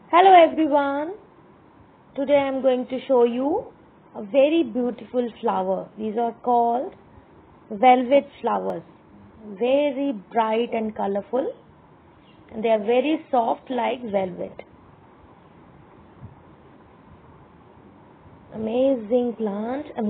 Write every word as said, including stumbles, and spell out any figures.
Hello everyone. Today I am going to show you a very beautiful flower. These are called velvet flowers. Very bright and colorful, and they are very soft like velvet. Amazing plant.